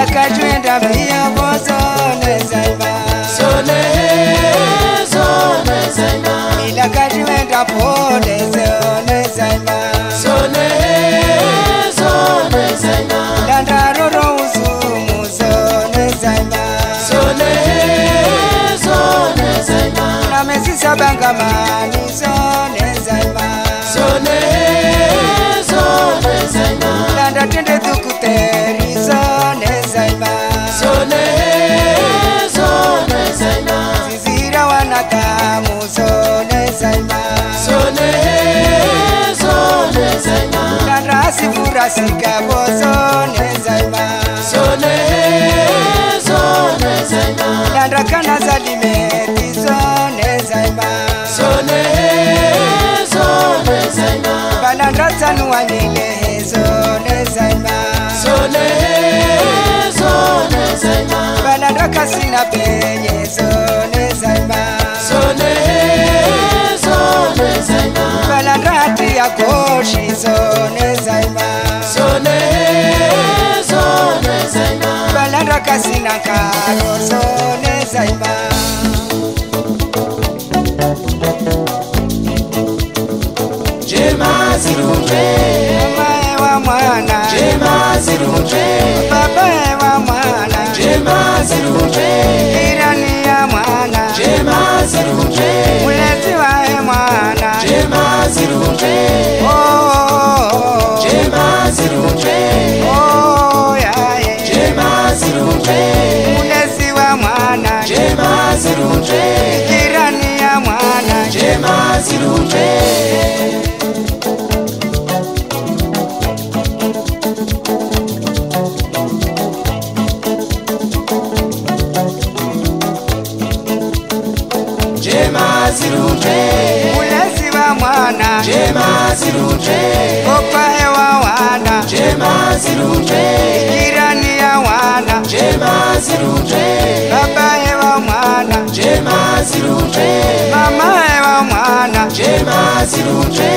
kajwenda pia bozone zaima Zone zaima Ila kajwenda pole zone zaima Zone zaima Landaroro uzumu zone zaima Zone zaima Na mesi sabangamani zone zaima Zone zaima Landa tende dukuteri zone zaima Zone zaima Zizira wanakamu zone zaima Zone zaima Landa sifura sikabo zone zaima Zone zaima Landa kana zalimeti zone zaima Zone zaima Balanda tanu wanyele zone zaima Zone zaima Balanda kasina penye zone zaima Zone zaima Balanda hati ya koshi zone zaima Zone zaima Balanda kasina karo zone zaima Jema zirunje Mama ewa mwana Jema zirunje Baba ewa mwana Jema zirunje Irani ya mwana Jema zirunje Mulezi wa mwana Jema zirunje Oh Jema zirunje Oh ya ye Jema zirunje Mulezi wa mwana Jema zirunje Irani ya mwana Jema zirunje Jema zirunje Mulezi wa mwana Jema zirunje Opa ewa wana Jema zirunje Irani ya wana Jema zirunje Baba ewa mwana Jema zirunje Mama ewa mwana Jema zirunje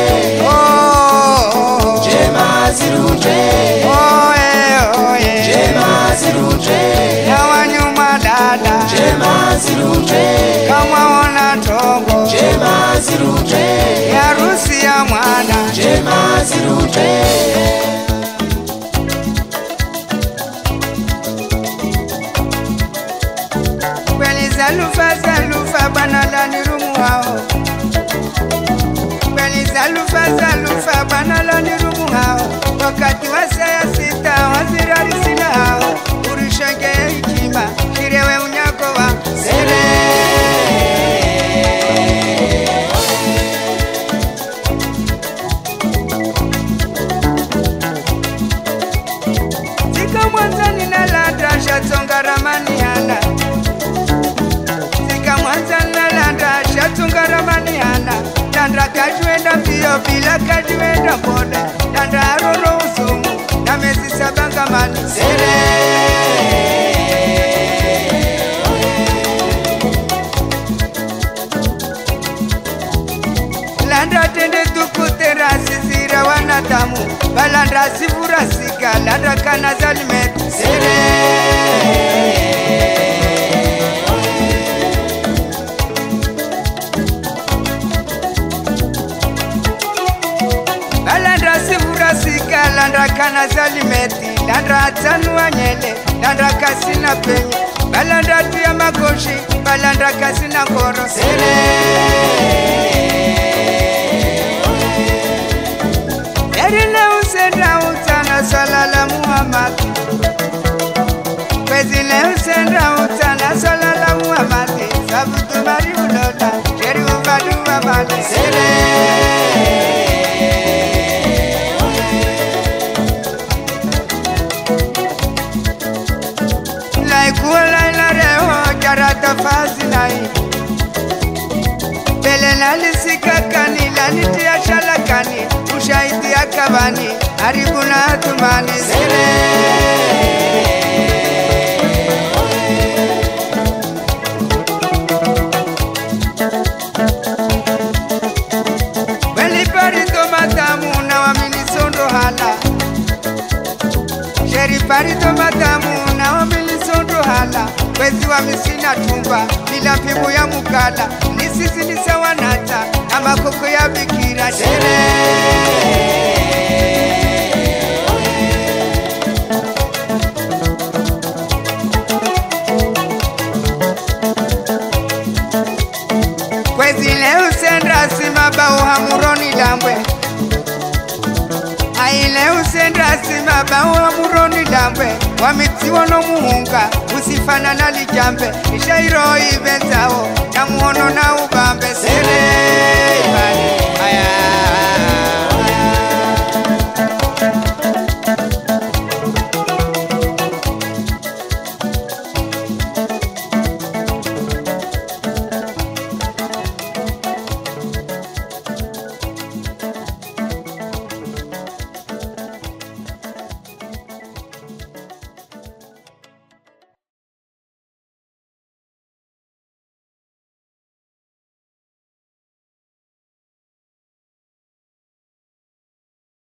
Oh Jema zirunje Oye Jema zirunje Na wanyuma dada Jema zirunje Kama ona tongo Jema zirunje Ya rusi ya mwana Jema zirunje Kweli zalufa bana lani rumu hao Kweli zalufa bana lani rumu hao Wakati wa saya sita wazirari sina hao Urishenge hikima kirewe unyako wa Sere Zika mwanzani na lada shatonga ramani hana Zika mwanzani na lada shatonga ramani hana Dandra kajuenda mbio bila kajuenda mbode Dandra aroro uzumu na mezi sabanga mani Sere Landra tende tukutera sisira wanatamu Balandra sifura sika landra kana zalimet Sere Balandra sifura sika landra kana zalimeti Landra atanu wanyele landra kasina penye Balandra tuya makoshi balandra kasina koro Sere Erile usenda utana swala la Muhammad Kwezile usenda utana swala la Muhammad Sabutu bari uloda Jeri ubadu wabade Sere Laikuwa ila reho jarata fazi lai Bele nalisika kani lanitia shalakani Ushahidi akabani haribuna atumani Sere parito matamu na mwezi wa misina tumba bila mpimu ya mukala ni sisi ni sawa nata ama koko ya bikira sherehe. Kwezi leo sendra simaba uhamuroni lambwe Aile usendra simaba uhamuroni lambwe Wamitiwa no muhunga usifana na lijambe Ishairo ibezao na muhono na ubambe Sere ibani aya